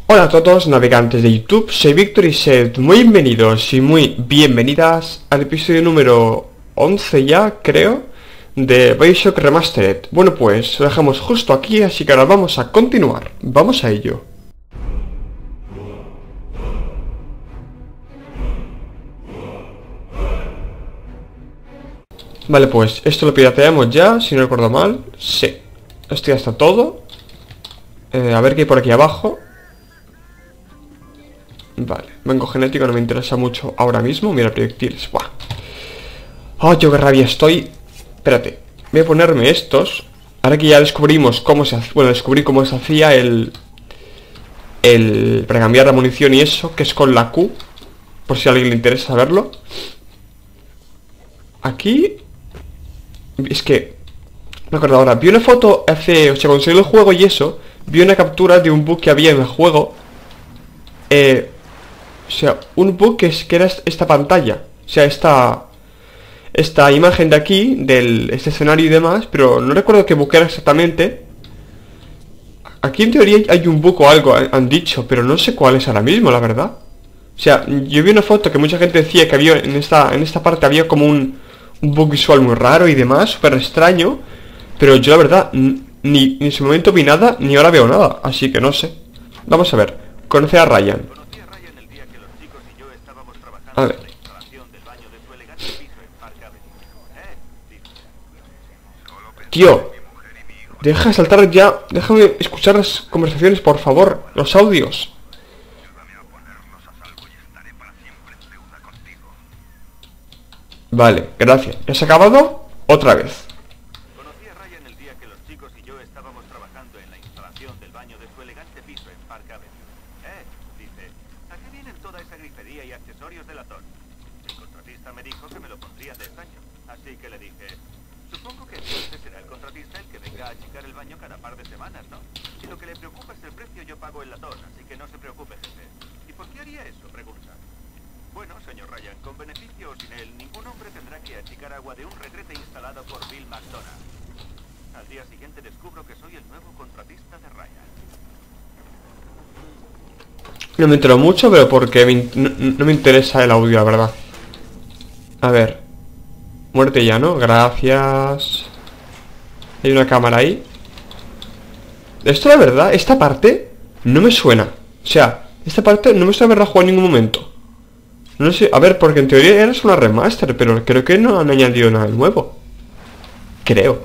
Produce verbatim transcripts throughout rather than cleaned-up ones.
Hola a todos navegantes de YouTube, soy Víctor y sed muy bienvenidos y muy bienvenidas al episodio número once ya, creo, de BioShock Remastered. Bueno pues, lo dejamos justo aquí, así que ahora vamos a continuar, vamos a ello. Vale, pues esto lo pirateamos ya, si no recuerdo mal. Sí, esto ya está todo. eh, A ver qué hay por aquí abajo. Vale, vengo genético no me interesa mucho ahora mismo. Mira, proyectiles, buah. Oh, yo qué rabia estoy. Espérate, voy a ponerme estos. Ahora que ya descubrimos cómo se hace. Bueno, descubrí cómo se hacía el El... para cambiar la munición y eso, que es con la Q, por si a alguien le interesa saberlo. Aquí es que me acuerdo ahora, vi una foto hace, o sea, cuando salió el juego y eso, vi una captura de un bug que había en el juego. Eh, o sea, un bug que, es, que era esta pantalla. O sea, esta Esta imagen de aquí, del este escenario y demás. Pero no recuerdo qué bug era exactamente. Aquí en teoría hay un bug o algo, han dicho, pero no sé cuál es ahora mismo, la verdad. O sea, yo vi una foto que mucha gente decía que había en esta, en esta parte había como un, un bug visual muy raro y demás, súper extraño. Pero yo la verdad, ni, ni en ese momento vi nada, ni ahora veo nada. Así que no sé. Vamos a ver, conoce a Ryan. Conocí a Ryan el día que los chicos y yo estábamos trabajando A ver. en la instalación del baño de su elegante piso en Park Avenue. ¿Eh? Dice. Tío, deja de saltar ya. Déjame escuchar las conversaciones, por favor. Los audios. Vale, gracias. ¿Ya se ha acabado? Otra vez. Conocí a Ryan el día que los chicos y yo estábamos trabajando en la instalación del baño de su elegante piso en Park Avenue. ¿Eh? Dice. ¿A qué vienen toda esa grifería y accesorios de latón? El contratista me dijo que me lo pondría de estaño. Así que le dije, supongo que entonces será el contratista el que venga a achicar el baño cada par de semanas, ¿no? Si lo que le preocupa es el precio, yo pago el latón, así que no se preocupe, jefe. ¿Y por qué haría eso? Pregunta. Bueno, señor Ryan, con beneficio o sin él, ningún hombre tendrá que achicar agua de un retrete instalado por Bill McDonough. Al día siguiente descubro que soy el nuevo contratista de Ryan. No me entero mucho, pero porque me in- no, no me interesa el audio, la verdad. A ver. Muerte ya, ¿no? Gracias. Hay una cámara ahí. Esto, la verdad, esta parte no me suena. O sea, esta parte no me suena haberla jugado en ningún momento. No sé, a ver, porque en teoría era una remaster, pero creo que no han añadido nada nuevo. Creo.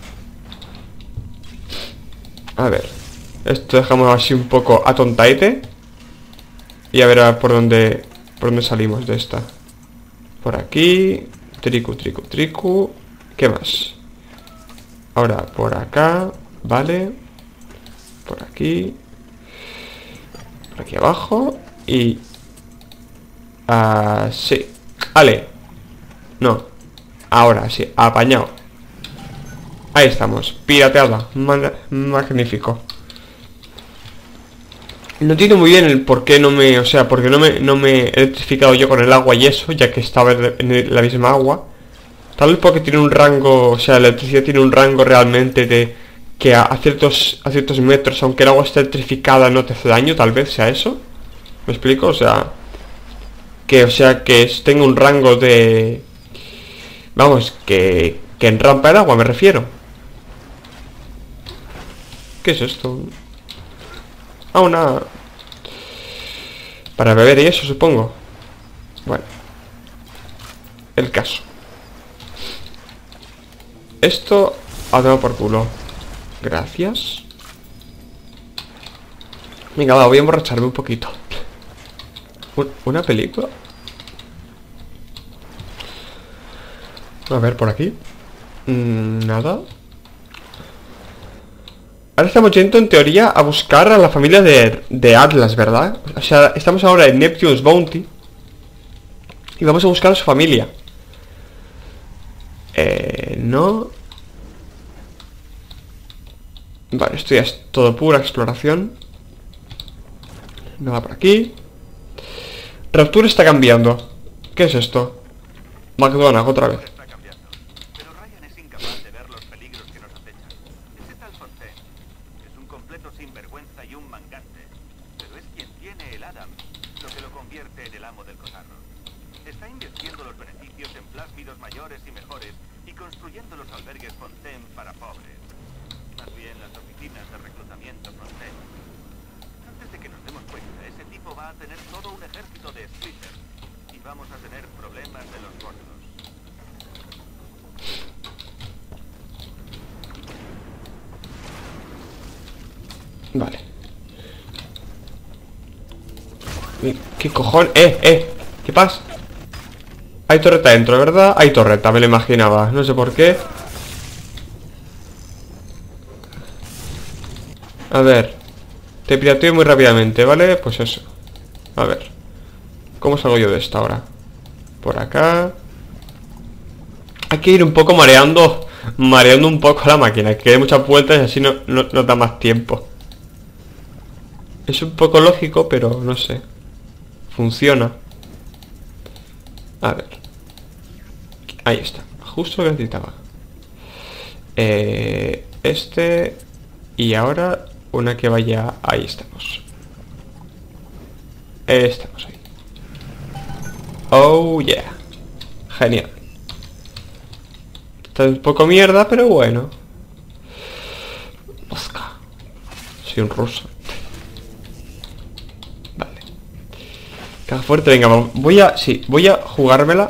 A ver. Esto dejamos así un poco atontaite. Y a ver a por dónde por dónde salimos de esta. Por aquí. Tricu, tricu, tricu. ¿Qué más? Ahora por acá. Vale. Por aquí. Por aquí abajo. Y... Ah, sí. Vale. No. Ahora sí. Apañado. Ahí estamos. Pirateada. Ma- magnífico. No entiendo muy bien el por qué no me... O sea, porque no me, no me he electrificado yo con el agua y eso, ya que estaba en el- la misma agua. Tal vez porque tiene un rango... O sea, la electricidad tiene un rango realmente de... Que a, a ciertos a ciertos metros, aunque el agua esté electrificada, no te hace daño. Tal vez sea eso. ¿Me explico? O sea... Que, o sea, que es- tenga un rango de... Vamos, que... Que enrampa el agua, me refiero. ¿Qué es esto? Ah, una... Para beber y eso, supongo. Bueno. El caso. Esto... A tomar por culo. Gracias. Venga, va, voy a emborracharme un poquito. Un- ¿Una película? A ver, por aquí. Mm, nada. Ahora estamos yendo, en teoría, a buscar a la familia de, de Atlas, ¿verdad? O sea, estamos ahora en Neptune's Bounty. Y vamos a buscar a su familia. Eh, no. Vale, esto ya es todo pura exploración. Nada por aquí. Rapture está cambiando. ¿Qué es esto? McDonald's, otra vez. Está cambiando. Pero Ryan es incapaz de ver los peligros que nos acechan. Ese tal Fontaine es un completo sinvergüenza y un mangante. Pero es quien Adams, lo que lo convierte en el amo del cotarro. Está invirtiendo los beneficios en plásmidos mayores y mejores y construyendo los albergues Fontaine para pobres. Más bien las oficinas de reclutamiento Fontaine. Antes de que nos demos cuenta, ese tipo va a tener todo un ejército de splitters y vamos a tener problemas de los gordos. Vale. ¿Qué cojones? ¡Eh, eh! ¿Qué pasa? Hay torreta dentro, ¿verdad? Hay torreta, me lo imaginaba. No sé por qué. A ver. Te pirateo muy rápidamente, ¿vale? Pues eso. A ver. ¿Cómo salgo yo de esta ahora? Por acá. Hay que ir un poco mareando. Mareando un poco la máquina. Que dé muchas vueltas y así no, no, no da más tiempo. Es un poco lógico, pero no sé. Funciona. A ver. Ahí está. Justo lo que necesitaba. Eh, este. Y ahora una que vaya. Ahí estamos. Estamos ahí. Oh yeah. Genial. Está un poco mierda, pero bueno. Mosca. Soy un ruso. Vale. Caja fuerte, venga, voy a... Sí, voy a jugármela.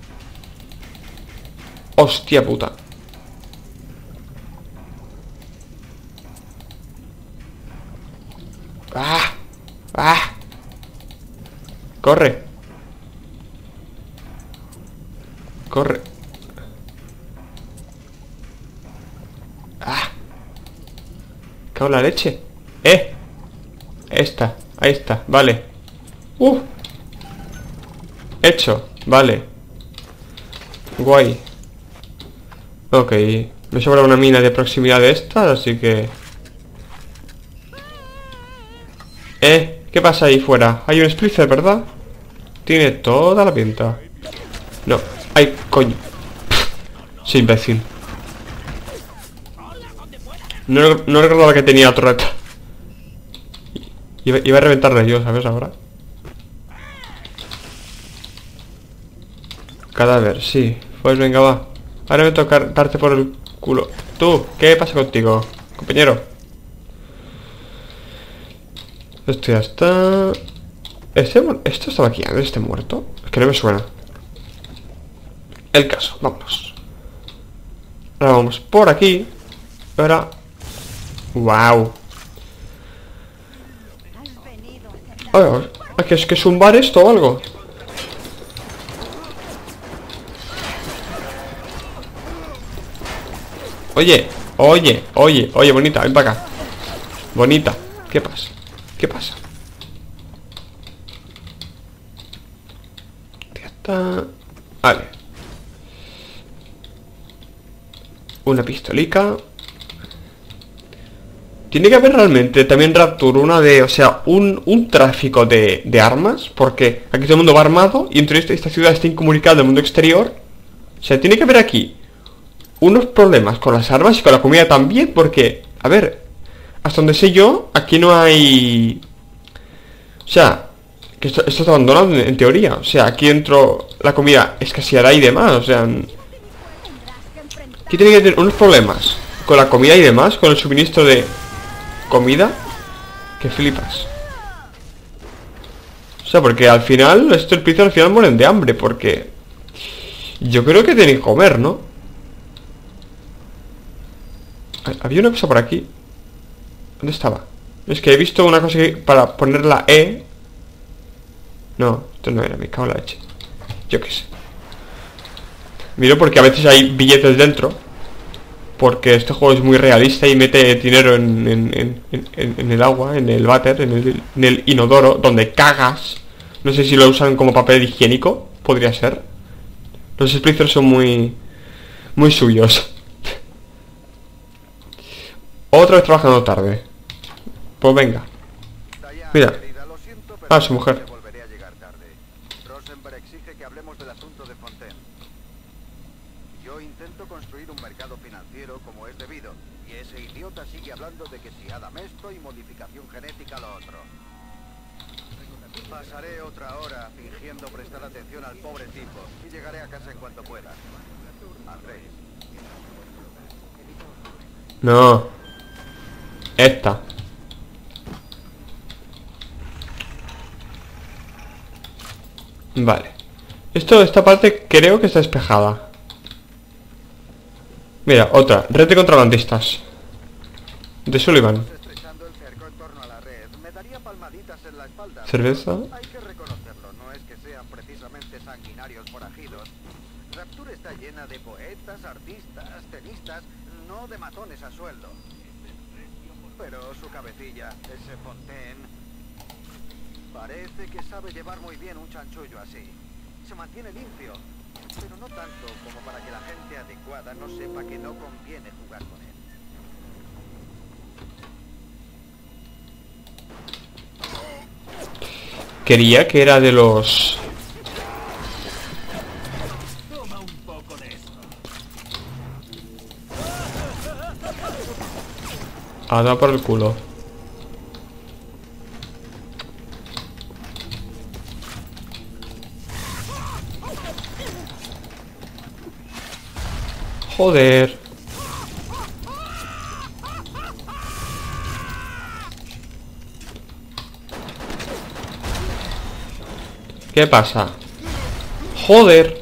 Hostia puta. ¡Ah! ¡Ah! Corre. Corre. ¡Ah! Cago en la leche. ¡Eh! Esta, ahí está, vale. ¡Uh! Hecho, vale. Guay. Ok, me sobra una mina de proximidad de estas, así que... Eh, ¿qué pasa ahí fuera? Hay un splicer, ¿verdad? Tiene toda la pinta. No, ay, coño. Sí, imbécil. No, no recordaba que tenía torreta. Iba, iba a reventarle yo, ¿sabes? Ahora. Cadáver, sí. Pues venga, va. Ahora me toca darte por el culo. Tú, ¿qué pasa contigo, compañero? Esto ya está. ¿Este, ¿Esto estaba aquí antes? ¿Este muerto? Es que no me suena. El caso, vámonos. Ahora vamos por aquí. Ahora. ¡Wow! Oye, ¿qué es que es un bar esto o algo? Oye, oye, oye, oye, bonita, ven para acá. Bonita, ¿qué pasa? ¿Qué pasa? Ya está. Vale. Una pistolica. Tiene que haber realmente también Rapture, una de, o sea, un, un tráfico de, de armas. Porque aquí todo el mundo va armado y entre esta, esta ciudad está incomunicada del mundo exterior. O sea, tiene que haber aquí unos problemas con las armas y con la comida también. Porque, a ver, hasta donde sé yo, aquí no hay... O sea, que esto, esto está abandonado en, en teoría. O sea, aquí dentro la comida escaseará y demás. O sea, aquí tiene que tener unos problemas con la comida y demás, con el suministro de comida, que flipas. O sea, porque al final, estos pizzas al final mueren de hambre, porque yo creo que tienen que comer, ¿no? Había una cosa por aquí. ¿Dónde estaba? Es que he visto una cosa que para poner la E. No, esto no era, me cago en la leche. Yo qué sé. Miro porque a veces hay billetes dentro. Porque este juego es muy realista y mete dinero en, en, en, en, en el agua, en el váter, en el, en el inodoro, donde cagas. No sé si lo usan como papel higiénico. Podría ser. Los splitters son muy... muy suyos. Otra vez trabajando tarde. Pues venga. Mira. Ah, su mujer. Rosenberg exige que hablemos del asunto de Fontaine. Yo intento construir un mercado financiero como es debido, y ese idiota sigue hablando de que si Adam esto y modificación genética lo otro. Pasaré otra hora fingiendo prestar atención al pobre tipo y llegaré a casa en cuanto pueda. Andrés. No. Esta. Vale. Esto, esta parte creo que está despejada. Mira, otra. Red de contrabandistas. De Sullivan. Cerveza. Hay que reconocerlo, no es que sean precisamente sanguinarios forajidos. Rapture está llena de poetas, artistas, tenistas, no de matones a sueldo. Pero su cabecilla, ese Fontaine, parece que sabe llevar muy bien un chanchullo así. Se mantiene limpio, pero no tanto como para que la gente adecuada no sepa que no conviene jugar con él. Quería que era de los... Toma un poco de esto. A dar por el culo. Joder. ¿Qué pasa? Joder.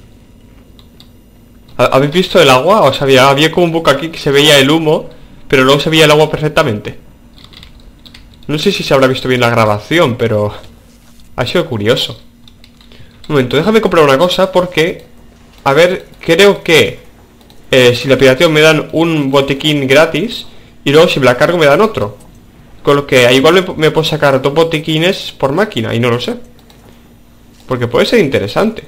¿Habéis visto el agua? O sea, había, había como un buco aquí que se veía el humo, pero luego se veía el agua perfectamente. No sé si se habrá visto bien la grabación, pero ha sido curioso. Un momento, déjame comprar una cosa porque... A ver, creo que eh, si la pirateo me dan un botiquín gratis y luego si me la cargo me dan otro. Con lo que igual me, me puedo sacar dos botiquines por máquina y no lo sé. Porque puede ser interesante.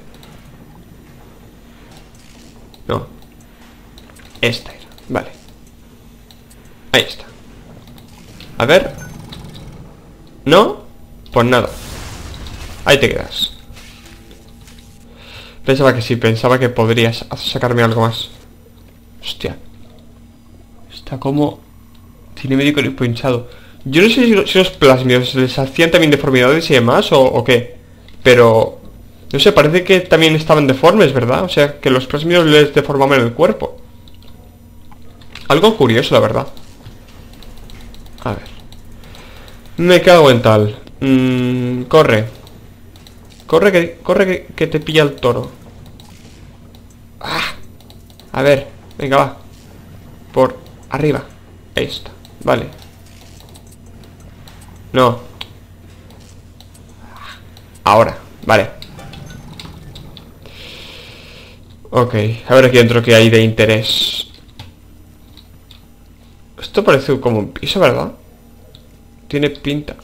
No. Esta era, vale. Ahí está. A ver. ¿No? Pues nada. Ahí te quedas. Pensaba que sí, pensaba que podrías sacarme algo más. Hostia. Está como... Tiene medio corispo hinchado. Yo no sé si los, si los plásmidos les hacían también deformidades y demás o, o qué. Pero... No sé, parece que también estaban deformes, ¿verdad? O sea, que los plásmidos les deformaban el cuerpo. Algo curioso, la verdad. A ver. Me cago en tal. Mm, corre. Corre que, corre que, que te pilla el toro. Ah. A ver, venga, va. Por arriba. Ahí está, vale. No. Ahora, vale. Ok, a ver aquí dentro que hay de interés. Esto parece como un piso, ¿verdad? Tiene pinta.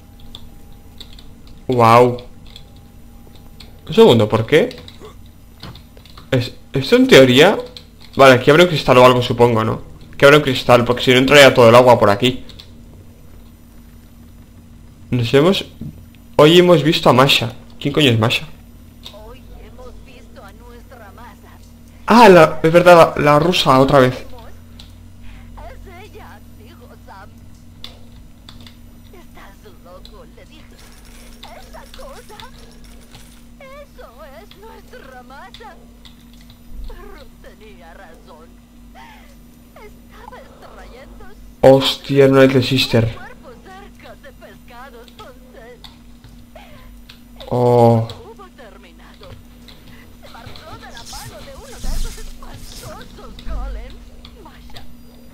Wow. Un segundo, ¿por qué? Es, esto en teoría... Vale, aquí habrá un cristal o algo, supongo, ¿no? Que habrá un cristal, porque si no entraría todo el agua por aquí. Nos hemos... Hoy hemos visto a Masha. ¿Quién coño es Masha? Hoy hemos visto a nuestra masa. Ah, la, es verdad, la, la rusa otra vez. Es ella, dijo Sam. Estás loco, le dije. Esa cosa. Eso es nuestra masa. Pero tenía razón. Estaba extrayendo Hostia, no es de Sister. cuerpo cerca de pescados con sed. Oh. Hubo terminado. Se marchó de la mano de uno de esos espantosos golems. Masha.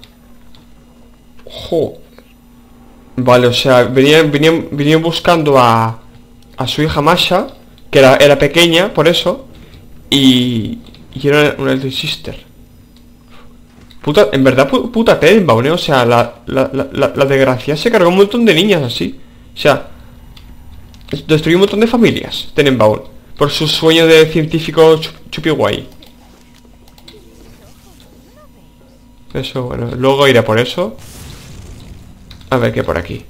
Joder. Vale, o sea, venían, venían, venían buscando a, a su hija Masha, que era, era pequeña, por eso, y, y era una Elder Sister. Puta, en verdad, pu- puta Tenenbaum, ¿eh? O sea, la, la, la, la, la desgracia se cargó un montón de niñas así. O sea, destruyó un montón de familias, Tenenbaum, por su sueño de científico chup, chupi guay. Eso, bueno, luego iré por eso. A ver qué por aquí.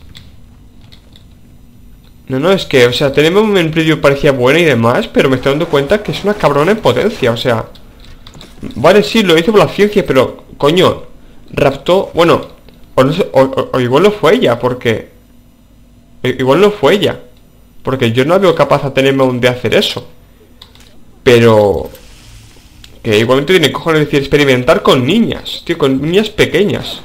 No, no, es que, o sea, tenemos un preview parecía buena y demás, pero me estoy dando cuenta que es una cabrona en potencia, o sea. Vale, sí, lo hizo por la ciencia, pero, coño, raptó, bueno, o, no sé, o, o, o igual no fue ella, porque... Igual no fue ella. Porque yo no veo capaz a tenerme aún de hacer eso. Pero... que igualmente tiene cojones decir experimentar con niñas, tío, con niñas pequeñas.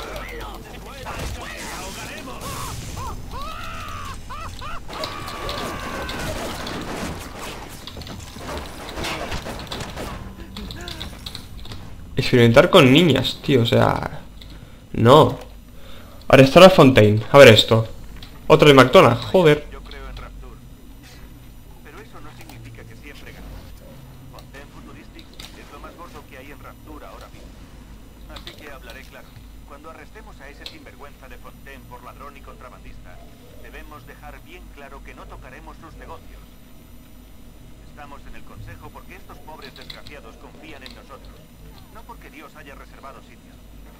Experimentar con niñas, tío, o sea... no. Arrestar a Fontaine. A ver esto. Otro de McDonald's, joder. Yo creo en Rapture. Pero eso no significa que siempre gane. Fontaine Futuristics es lo más gordo que hay en Rapture ahora mismo. Así que hablaré claro. Cuando arrestemos a ese sinvergüenza de Fontaine por ladrón y contrabandista, debemos dejar bien claro que no tocaremos sus negocios. Estamos en el consejo porque estos pobres desgraciados confían en nosotros. No porque Dios haya reservado sitio.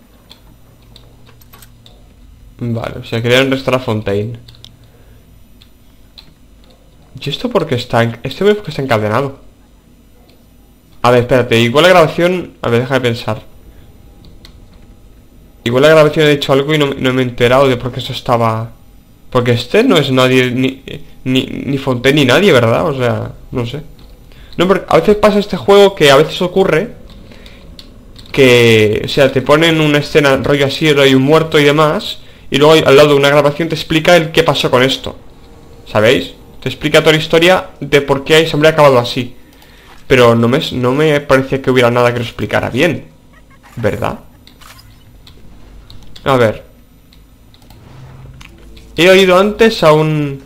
Vale, o sea, querían arrestar a Fontaine. ¿Y esto por qué está? En... esto veo que está encadenado. A ver, espérate, igual la grabación... a ver, deja de pensar. Igual la grabación he dicho algo y no, no me he enterado de por qué eso estaba... porque este no es nadie, ni, ni, ni Fontaine ni nadie, ¿verdad? O sea, no sé. No, porque a veces pasa este juego que a veces ocurre... que, o sea, te ponen una escena rollo así, rollo un muerto y demás... y luego al lado de una grabación te explica el qué pasó con esto. ¿Sabéis? Te explica toda la historia de por qué ese hombre ha acabado así. Pero no me, no me parecía que hubiera nada que lo explicara bien, ¿verdad? A ver. He oído antes a un...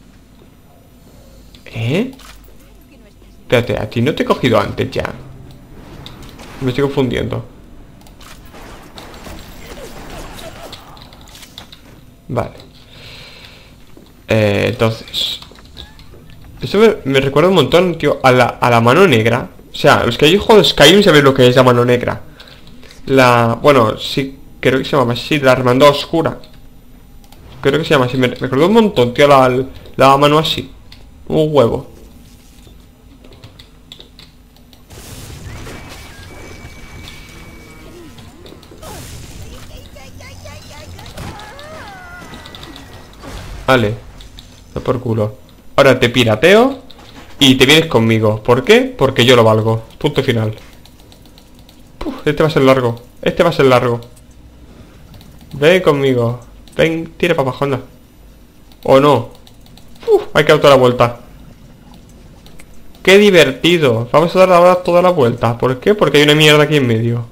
¿Eh? Espérate, a ti no te he cogido antes ya. Me estoy confundiendo. Vale. Eh, entonces... esto me, me recuerda un montón, tío, a la, a la mano negra. O sea, los que hay jugado Skyrim saben lo que es la mano negra. La... bueno, sí, creo que se llama así, la hermandad oscura. Creo que se llama así. Me recuerda un montón, tío, la, la mano así. Un huevo. Vale. Da por culo. Ahora te pirateo y te vienes conmigo. ¿Por qué? Porque yo lo valgo. Punto final. Uf, este va a ser largo. Este va a ser largo. Ven conmigo. Ven, tira para abajo, anda. ¿O no? Uf, hay que dar toda la vuelta. ¡Qué divertido! Vamos a dar ahora toda la vuelta. ¿Por qué? Porque hay una mierda aquí en medio.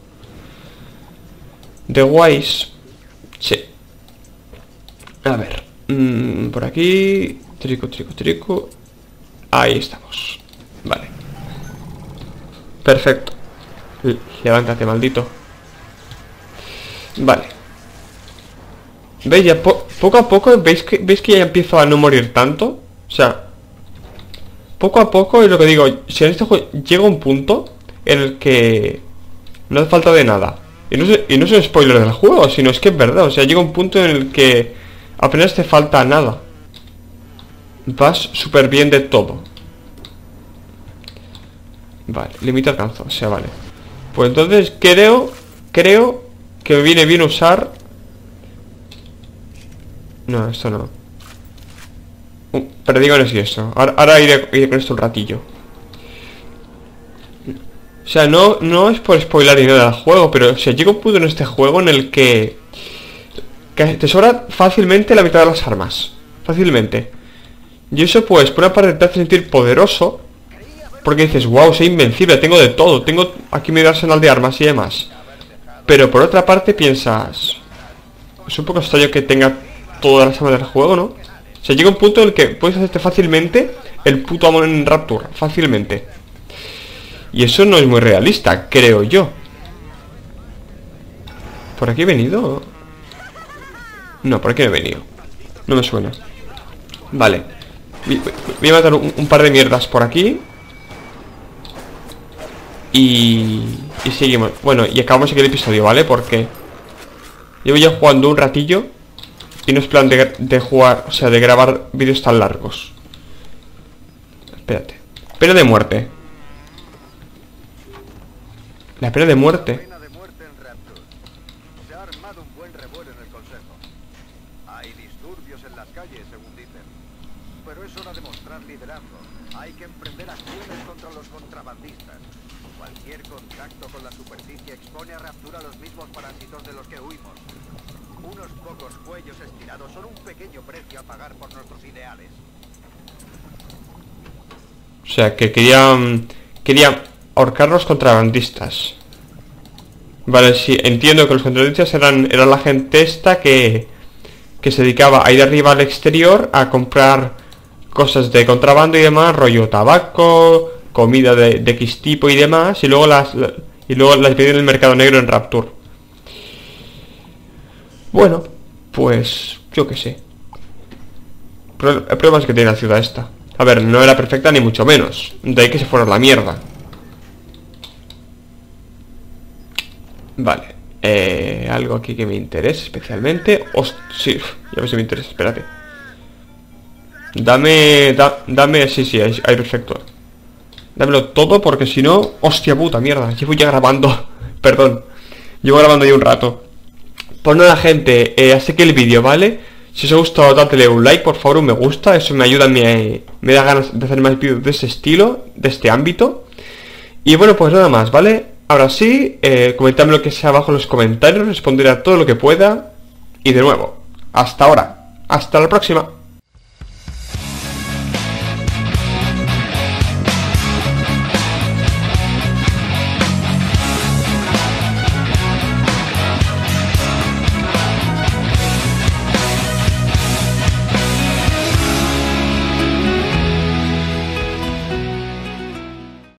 The Wise. Sí. A ver. Mm, por aquí. Trico, trico, trico. Ahí estamos. Vale. Perfecto. L levántate, maldito. Vale. ¿Veis? Ya po poco a poco, ¿veis que, ¿veis que ya empiezo a no morir tanto? O sea, poco a poco, es lo que digo. Si en este juego llega un punto en el que no hace falta de nada. Y no, es, y no es un spoiler del juego, sino es que es verdad. O sea, llega un punto en el que apenas te falta nada. Vas súper bien de todo. Vale, límite alcanzado, o sea, vale. Pues entonces creo, creo que me viene bien usar... no, esto no. Uh, pero digo, no es eso. Ahora, ahora iré, iré con esto un ratillo. O sea, no, no es por spoiler ni nada del juego, pero o sea, llega un punto en este juego en el que... que te sobra fácilmente la mitad de las armas. Fácilmente. Y eso pues, por una parte te hace sentir poderoso. Porque dices, wow, soy invencible, tengo de todo. Tengo aquí mi arsenal de armas y demás. Pero por otra parte piensas... es un poco extraño que tenga todas las armas del juego, ¿no? O sea, llega un punto en el que puedes hacerte fácilmente el puto amo en Rapture. Fácilmente. Y eso no es muy realista, creo yo. ¿Por aquí he venido? No, por aquí no he venido. No me suena. Vale. Voy a matar un, un par de mierdas por aquí. Y... y seguimos. Bueno, y acabamos aquí el episodio, ¿vale? Porque llevo ya jugando un ratillo y no es plan de, de jugar, o sea, de grabar vídeos tan largos. Espérate. Pena de muerte. La pena de muerte. Pena de muerte en Rapture. Se ha armado un buen revuelo en el consejo. Hay disturbios en las calles, según dicen. pero es hora de mostrar liderazgo. Hay que emprender acciones contra los contrabandistas. Cualquier contacto con la superficie expone a Rapture a los mismos parásitos de los que huimos. Unos pocos cuellos estirados son un pequeño precio a pagar por nuestros ideales. O sea, que querían... Querían ahorcar los contrabandistas. Vale, sí, entiendo que los contrabandistas eran, eran la gente esta que... Que se dedicaba a ir arriba al exterior a comprar cosas de contrabando y demás, rollo tabaco, comida de, de X tipo y demás, y luego las... Y luego las vendían en el mercado negro en Rapture. Bueno, pues... Yo qué sé. El problema es que tiene la ciudad esta. A ver, no era perfecta ni mucho menos. De ahí que se fuera a la mierda. Vale. Eh, algo aquí que me interese especialmente. Host sí, ya ves si me interesa, espérate. Dame... Da, dame... Sí, sí, ahí, ahí perfecto. Dámelo todo porque si no... Hostia puta, mierda. Llevo ya grabando. Perdón. Llevo grabando ya un rato. Pues nada, gente. Eh, así que el vídeo, ¿vale? Si os ha gustado, dadle un like, por favor, un me gusta. Eso me ayuda, me, me da ganas de hacer más vídeos de ese estilo, de este ámbito. Y bueno, pues nada más, ¿vale? Ahora sí, eh, comentadme lo que sea abajo en los comentarios. Responderé a todo lo que pueda. Y de nuevo, hasta ahora. Hasta la próxima.